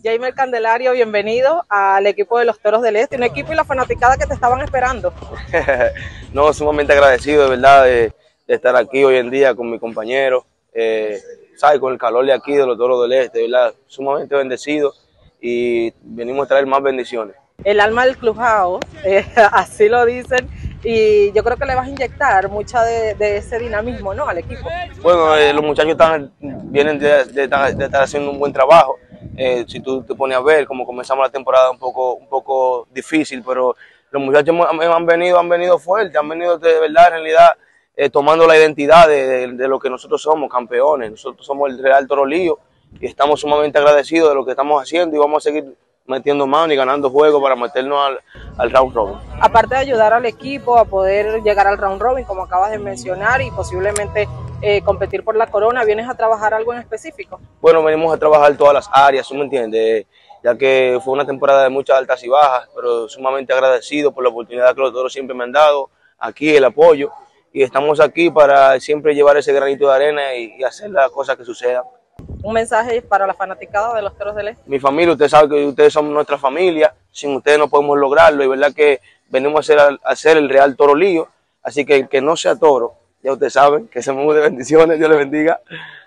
Jaime Candelario, bienvenido al equipo de los Toros del Este, un equipo y la fanaticada que te estaban esperando. No, sumamente agradecido de verdad de estar aquí hoy en día con mi compañero, ¿sabes? Con el calor de aquí de los Toros del Este, de verdad, sumamente bendecido y venimos a traer más bendiciones. El alma del clubhouse, así lo dicen, y yo creo que le vas a inyectar mucha de ese dinamismo, ¿no?, al equipo. Bueno, los muchachos vienen de estar haciendo un buen trabajo. Si tú te pones a ver cómo comenzamos la temporada un poco difícil, pero los muchachos han venido fuertes, han venido de verdad, en realidad, tomando la identidad de lo que nosotros somos, campeones. Nosotros somos el Real Torolío y estamos sumamente agradecidos de lo que estamos haciendo y vamos a seguir metiendo mano y ganando juegos para meternos al round robin. Aparte de ayudar al equipo a poder llegar al round robin, como acabas de mencionar, y posiblemente competir por la corona, ¿vienes a trabajar algo en específico? Bueno, venimos a trabajar todas las áreas, ¿tú me entiendes? Ya que fue una temporada de muchas altas y bajas, pero sumamente agradecido por la oportunidad que los Toros siempre me han dado, aquí el apoyo, y estamos aquí para siempre llevar ese granito de arena y hacer las cosas que sucedan. Un mensaje para la fanaticada de los Toros del Este. Mi familia, usted sabe que ustedes son nuestra familia, sin ustedes no podemos lograrlo, y verdad que venimos a hacer el Real Torolío, así que el que no sea toro, ya ustedes saben, que se mude, bendiciones, Dios les bendiga.